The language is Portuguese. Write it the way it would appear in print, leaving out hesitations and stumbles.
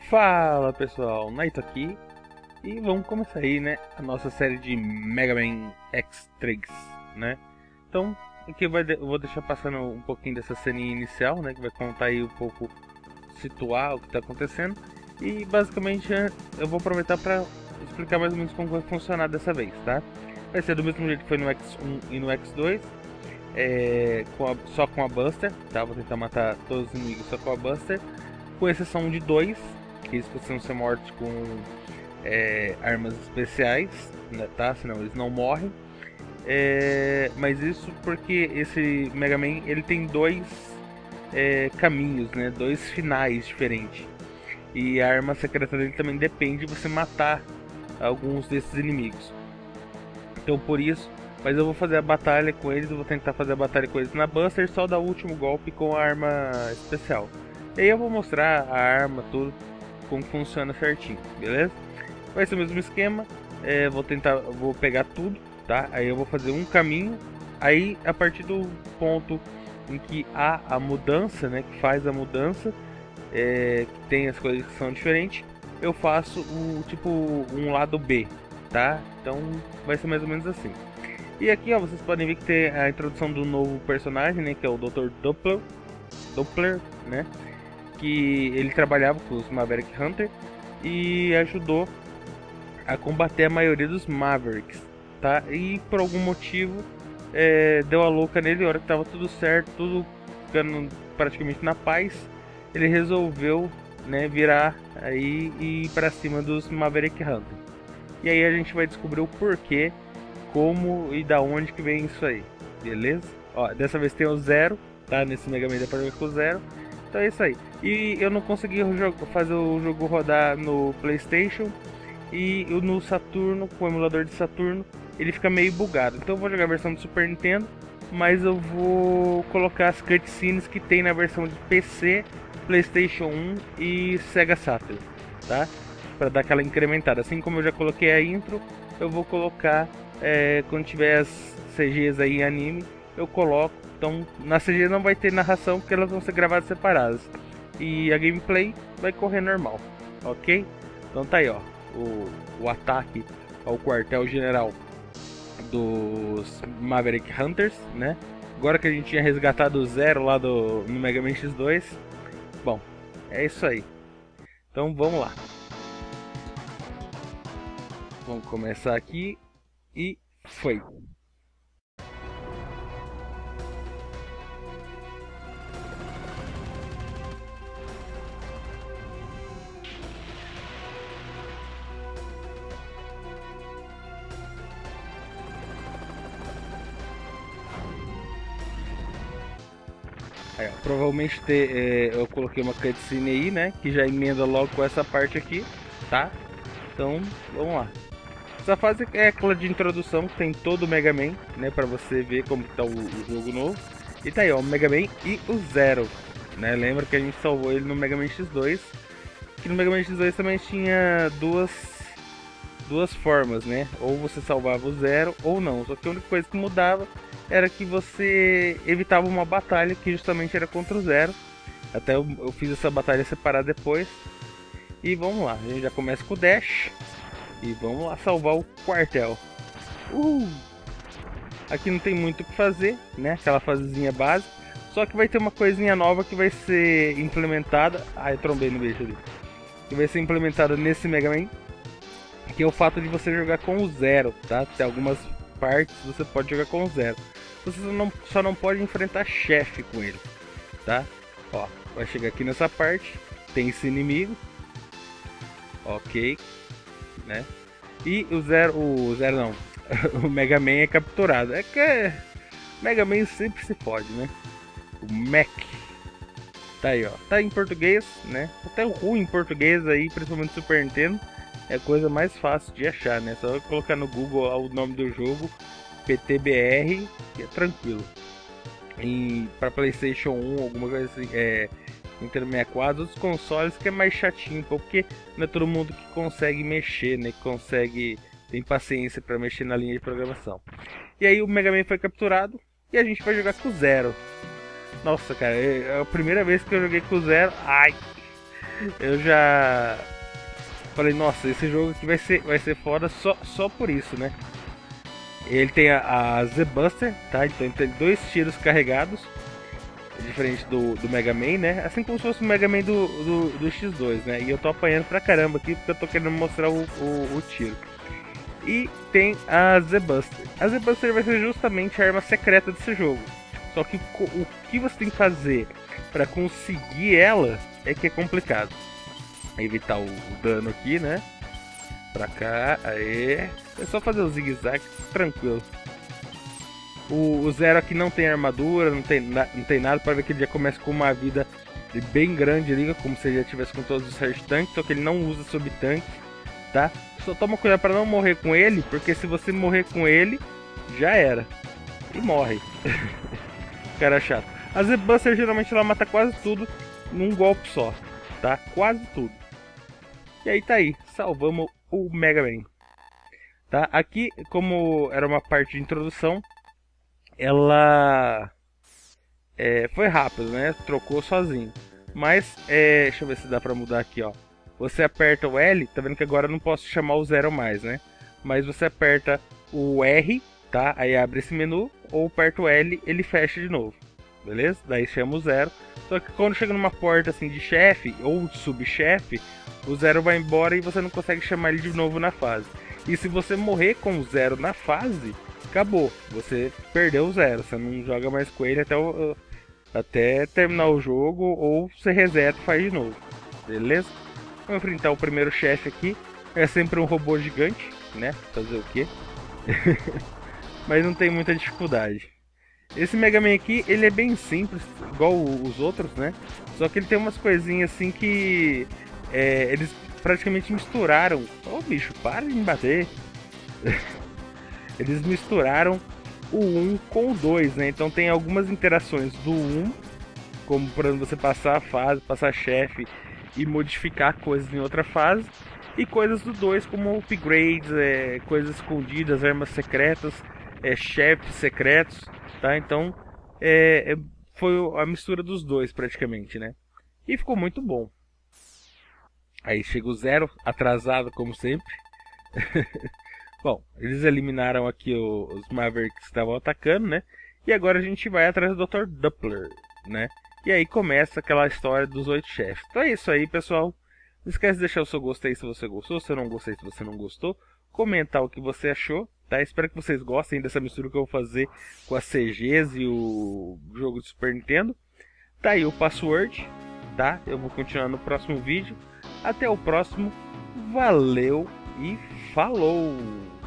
Fala pessoal, Naito aqui e vamos começar aí, né, a nossa série de Mega Man X3, né? Então, aqui eu vou deixar passando um pouquinho dessa ceninha inicial, né, que vai contar aí um pouco, situar o que está acontecendo. E basicamente eu vou aproveitar para explicar mais ou menos como vai funcionar dessa vez, tá? Vai ser do mesmo jeito que foi no X1 e no X2, só com a Buster, tá? Vou tentar matar todos os inimigos só com a Buster, com exceção de dois, que eles precisam ser mortos com armas especiais, né, tá? Senão eles não morrem. Mas isso porque esse Mega Man ele tem dois caminhos, né? Dois finais diferentes. E a arma secreta dele também depende de você matar alguns desses inimigos. Então por isso, mas eu vou fazer a batalha com eles, eu vou tentar fazer a batalha com eles na Buster, só dar o último golpe com a arma especial. E aí eu vou mostrar a arma, tudo, como funciona certinho, beleza? Vai ser o mesmo esquema, vou pegar tudo, tá? Aí eu vou fazer um caminho, aí a partir do ponto em que há a mudança, né? Que faz a mudança, que tem as coisas que são diferentes, eu faço um lado B, tá? Então vai ser mais ou menos assim. E aqui, ó, vocês podem ver que tem a introdução do novo personagem, né? Que é o Dr. Doppler, né? Que ele trabalhava com os Maverick Hunter e ajudou a combater a maioria dos Mavericks, tá? E por algum motivo deu a louca nele, a hora que tava tudo certo, tudo ficando praticamente na paz, ele resolveu, né, virar aí e ir para cima dos Maverick Hunter. E aí a gente vai descobrir o porquê, como e da onde que vem isso aí, beleza? Ó, dessa vez tem o Zero, tá? Nesse Mega Man dá pra ver com o Zero. Então é isso aí. E eu não consegui fazer o jogo rodar no PlayStation e no Saturno, com o emulador de Saturno, ele fica meio bugado. Então eu vou jogar a versão do Super Nintendo, mas eu vou colocar as cutscenes que tem na versão de PC, PlayStation 1 e Sega Saturn, tá? Para dar aquela incrementada. Assim como eu já coloquei a intro, eu vou colocar quando tiver as CGs aí em anime, eu coloco. Então na CG não vai ter narração porque elas vão ser gravadas separadas. E a gameplay vai correr normal, ok? Então tá aí, ó, o ataque ao quartel-general dos Maverick Hunters, né? Agora que a gente tinha resgatado o Zero lá no Mega Man X2. Bom, é isso aí. Então vamos lá. Vamos começar aqui e foi. Aí, ó, provavelmente eu coloquei uma cutscene aí, né? Que já emenda logo com essa parte aqui, tá? Então, vamos lá. Essa fase é aquela de introdução que tem todo o Mega Man, né? Pra você ver como que tá o jogo novo. E tá aí, ó, o Mega Man e o Zero, né? Lembra que a gente salvou ele no Mega Man X2. Que no Mega Man X2 também tinha duas formas, né? Ou você salvava o Zero ou não. Só que a única coisa que mudava era que você evitava uma batalha que justamente era contra o Zero. Até eu fiz essa batalha separada depois. E vamos lá, a gente já começa com o Dash. E vamos lá salvar o quartel. Aqui não tem muito o que fazer, né? Aquela fasezinha básica. Só que vai ter uma coisinha nova que vai ser implementada. Ah, eu trombei no bicho ali. Que vai ser implementada nesse Mega Man, que é o fato de você jogar com o Zero, tá? Tem algumas partes você pode jogar com o Zero. Você só não pode enfrentar chefe com ele, tá? Ó, vai chegar aqui nessa parte, tem esse inimigo, ok, né? E o Zero não, o Mega Man é capturado. É que Mega Man sempre se pode, né? O Mac. Tá aí, ó. Tá em português, né? Até o ruim em português aí, principalmente Super Nintendo, é a coisa mais fácil de achar, né? Só colocar no Google o nome do jogo, PTBR, que é tranquilo. E para PlayStation 1, alguma coisa assim, Nintendo 64, outros consoles que é mais chatinho, porque não é todo mundo que consegue mexer, né? Que tem paciência para mexer na linha de programação. E aí o Mega Man foi capturado e a gente vai jogar com o Zero. Nossa, cara, é a primeira vez que eu joguei com o Zero. Ai! Eu já falei, nossa, esse jogo aqui vai ser foda só por isso, né? Ele tem a Z-Buster, tá? Então ele tem 2 tiros carregados, diferente do Mega Man, né? Assim como se fosse o Mega Man do X2, né? E eu tô apanhando pra caramba aqui porque eu tô querendo mostrar o tiro. E tem a Z-Buster. A Z-Buster vai ser justamente a arma secreta desse jogo. Só que o que você tem que fazer pra conseguir ela é que é complicado. Evitar o dano aqui, né? Pra cá, aê. É só fazer o zigue-zague, tranquilo. O Zero aqui não tem armadura, não tem nada. Para ver que ele já começa com uma vida bem grande ali, como se ele já tivesse com todos os Search Tanks. Só que ele não usa sub-tank, tá? Só toma cuidado para não morrer com ele, porque se você morrer com ele, já era. E morre. Cara chato. A Z-Buster geralmente ela mata quase tudo num golpe só, tá? Quase tudo. E aí tá aí, salvamos o Mega Man. Tá? Aqui, como era uma parte de introdução, ela foi rápido, né? Trocou sozinho. Mas, deixa eu ver se dá pra mudar aqui, ó. Você aperta o L, tá vendo que agora eu não posso chamar o Zero mais, né? Mas você aperta o R, tá? Aí abre esse menu, ou aperta o L, ele fecha de novo. Beleza? Daí chama o Zero. Só que quando chega numa porta assim de chefe, ou de subchefe, o Zero vai embora e você não consegue chamar ele de novo na fase. E se você morrer com o Zero na fase, acabou. Você perdeu o Zero. Você não joga mais com ele até terminar o jogo, ou você reseta e faz de novo. Beleza? Vamos enfrentar o primeiro chefe aqui. É sempre um robô gigante, né? Fazer o quê? Mas não tem muita dificuldade. Esse Mega Man aqui, ele é bem simples, igual os outros, né? Só que ele tem umas coisinhas assim que eles praticamente misturaram. Ô bicho, para de me bater. Eles misturaram o 1 com o 2, né? Então tem algumas interações do 1, como para você passar a fase, passar chefe e modificar coisas em outra fase. E coisas do 2, como upgrades, coisas escondidas, armas secretas, chefes secretos, tá? Então foi a mistura dos dois praticamente, né? E ficou muito bom. Aí chega o Zero, atrasado como sempre. Bom, eles eliminaram aqui os Mavericks que estavam atacando, né? E agora a gente vai atrás do Dr. Doppler, né? E aí começa aquela história dos 8 chefes. Então é isso aí, pessoal. Não esquece de deixar o seu gostei se você gostou, se eu não gostei se você não gostou. Comentar o que você achou, tá? Espero que vocês gostem dessa mistura que eu vou fazer com as CGs e o jogo de Super Nintendo. Tá aí o password, tá? Eu vou continuar no próximo vídeo. Até o próximo. Valeu e falou!